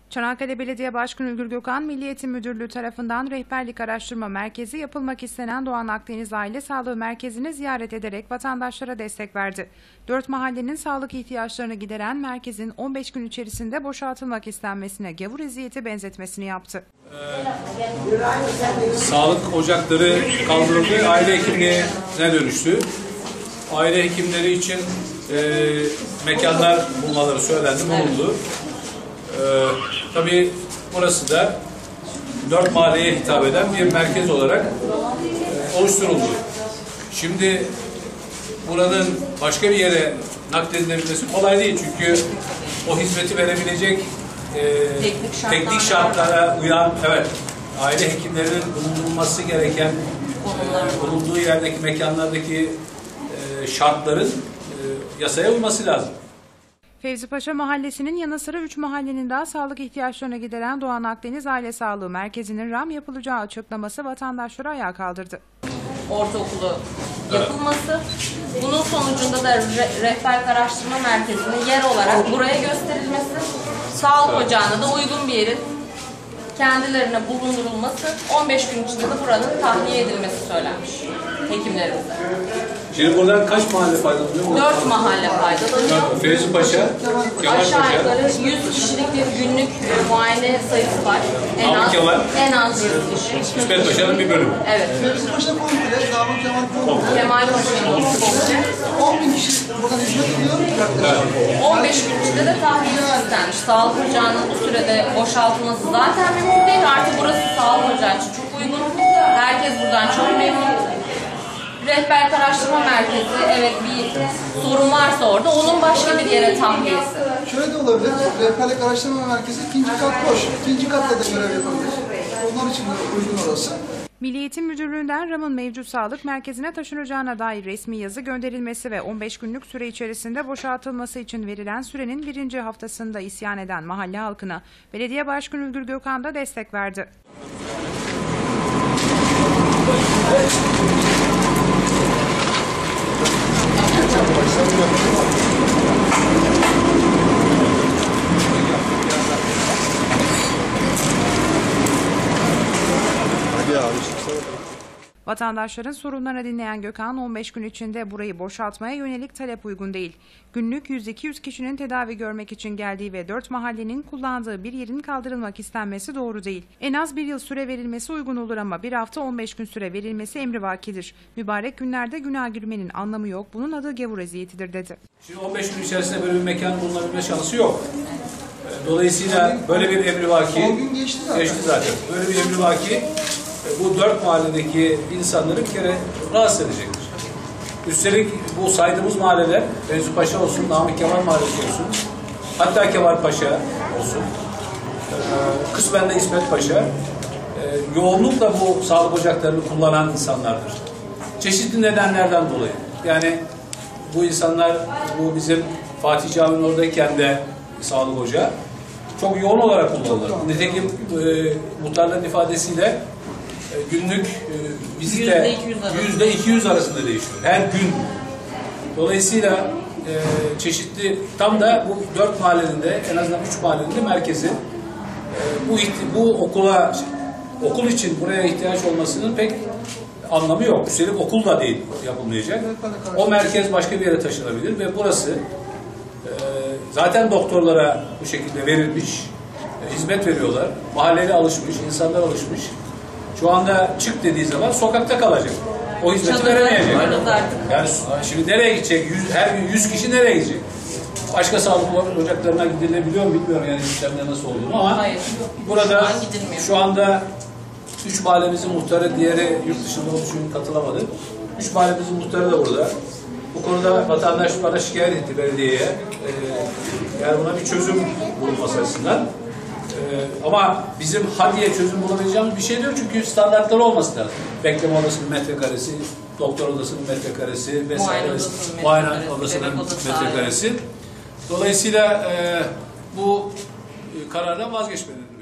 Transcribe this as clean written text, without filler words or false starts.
Çanakkale Belediye Başkanı Ülgür Gökhan, Milli Eğitim Müdürlüğü tarafından Rehberlik Araştırma Merkezi yapılmak istenen Doğan Akdeniz Aile Sağlığı Merkezi'ni ziyaret ederek vatandaşlara destek verdi. 4 mahallenin sağlık ihtiyaçlarını gideren merkezin 15 gün içerisinde boşaltılmak istenmesine gavur eziyeti benzetmesini yaptı. Sağlık ocakları kaldırıldı, aile hekimliğine dönüştü. Aile hekimleri için mekanlar bulmaları söylendi, bulundu. Tabii burası da 4 mahalleye hitap eden bir merkez olarak oluşturuldu. Şimdi buranın başka bir yere nakledilebilmesi kolay değil, çünkü o hizmeti verebilecek teknik şartlara uyan, aile hekimlerinin bulunması gereken bulunduğu yerdeki mekanlardaki şartların yasaya uyması lazım. Fevzi Paşa Mahallesi'nin yanı sıra 3 mahallenin daha sağlık ihtiyaçlarını gideren Doğan Akdeniz Aile Sağlığı Merkezi'nin RAM yapılacağı açıklaması vatandaşları ayağa kaldırdı. Ortaokulu yapılması, bunun sonucunda da Rehberlik Araştırma Merkezi'nin yer olarak buraya gösterilmesi, sağlık ocağına da uygun bir yerin kendilerine bulundurulması, 15 gün içinde de buranın tahliye edilmesi söylenmiş hekimlerimize. Şimdi buradan kaç mahalle faydalanıyor? 4 mahalle faydalanıyor. Fevzi Paşa, Kemal Paşa. Aşağı yukarı 100 kişilik bir günlük muayene sayısı var. En az 100 kişi. İsmet Paşa'nın bir bölümü. Evet. Fevzi Paşa komple, Namık Kemal komple. Kemal Paşa'nın komple. 10.000 kişi buradan hizmet ediyor. 15 gün içinde de tahliye istenmiş. Sağlık ocağının bu sürede boşaltılması zaten mümkün değil. Artık burası sağlık ocağı için çok uygun. Herkes buradan çok memnun. Rehberlik Araştırma Merkezi, evet bir sorun varsa orada, onun başka bir yere tahliyesi. Şöyle de olabilir, Rehberlik Araştırma Merkezi ikinci kat boş. İkinci katta da görev yapabilir. Onlar için de uygun orası. Milli Eğitim Müdürlüğü'nden RAM'ın mevcut sağlık merkezine taşınacağına dair resmi yazı gönderilmesi ve 15 günlük süre içerisinde boşaltılması için verilen sürenin 1. haftasında isyan eden mahalle halkına Belediye Başkanı Ülgür Gökhan da destek verdi. Vatandaşların sorunlarını dinleyen Gökhan, 15 gün içinde burayı boşaltmaya yönelik talep uygun değil. Günlük 100-200 kişinin tedavi görmek için geldiği ve 4 mahallenin kullandığı bir yerin kaldırılmak istenmesi doğru değil. En az 1 yıl süre verilmesi uygun olur ama bir hafta 15 gün süre verilmesi emrivakidir. Mübarek günlerde günah girmenin anlamı yok, bunun adı gavur eziyetidir dedi. Şimdi 15 gün içerisinde böyle bir mekan bulunabilme şansı yok. Dolayısıyla böyle bir emrivaki geçti zaten. Böyle bir emrivaki bu 4 mahalledeki insanları bir kere rahatsız edecektir. Üstelik bu saydığımız mahalleler, Fevzi Paşa olsun, Namık Kemal Mahallesi olsun, hatta Kemal Paşa olsun, kısmen de İsmet Paşa, yoğunlukla bu sağlık ocaklarını kullanan insanlardır. Çeşitli nedenlerden dolayı. Yani bu insanlar, bu bizim Fatih Camii'nin oradayken de sağlık ocağı çok yoğun olarak kullanılır. Nitekim muhtarların ifadesiyle günlük vizite %200 arasında değişiyor. Her gün. Dolayısıyla çeşitli, tam da bu 4 mahallenin de, en azından 3 mahallenin de merkezi bu okul için buraya ihtiyaç olmasının pek anlamı yok. Üstelik okul da değil yapılmayacak. O merkez başka bir yere taşınabilir ve burası zaten doktorlara bu şekilde verilmiş, hizmet veriyorlar. Mahalleli alışmış, insanlar alışmış. Şu anda çık dediği zaman sokakta kalacak. O hizmeti veremeyecek. Yani şimdi nereye gidecek? Her gün 100 kişi nereye gidecek? Başka sağlık ocaklarına gidilebiliyor mu bilmiyorum yani sistemde nasıl olduğunu ama hayır, burada şu anda 3 mahallemizin muhtarı, diğeri yurt dışında olduğu için katılamadı. 3 mahallemizin muhtarı da burada. Bu konuda vatandaş bana şikayet etti belediyeye. Yani buna bir çözüm bulunması açısından. Ama bizim hadiye çözüm bulabileceğimiz bir şey diyor, çünkü standartları olması lazım. Bekleme odasının metrekaresi, doktor odasının metrekaresi vesaire, muayene odasının metrekaresi. Dolayısıyla bu karardan vazgeçmelidir.